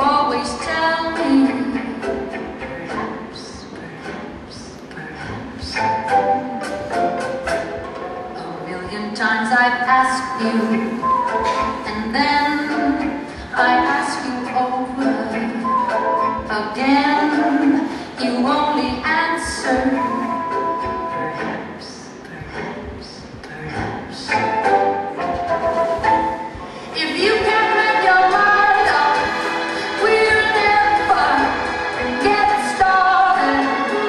always tell me, perhaps. A million times I've asked you, and then I ask you over again. You only answer, perhaps. If you can't make your mind up, we'll never get started.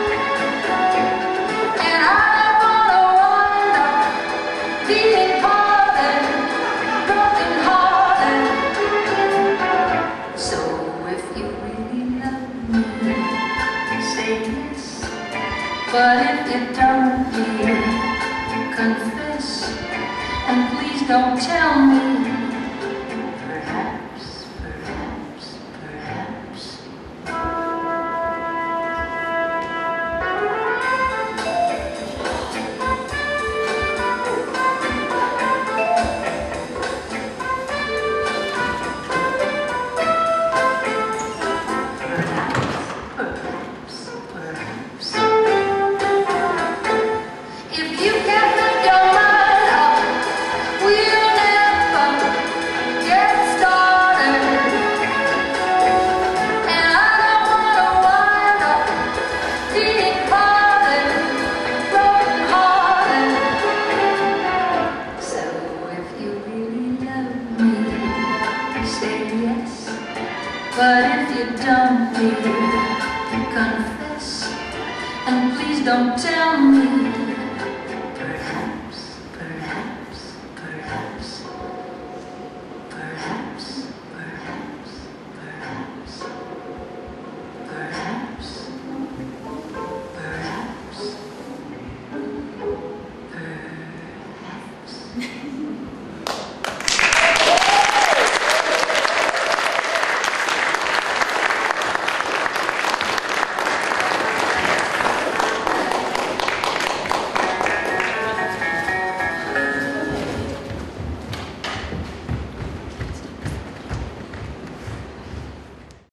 And I don't wanna wind up being parted, broken hearted. So if you really love me, say yes. But if you don't, dear, confess. And please don't tell me, perhaps. If you can't make your mind up, we'll never get started. And I don't wanna wind up being parted, broken hearted. So if you really love me, say yes. But if you don't, dear, confess. And please don't tell me,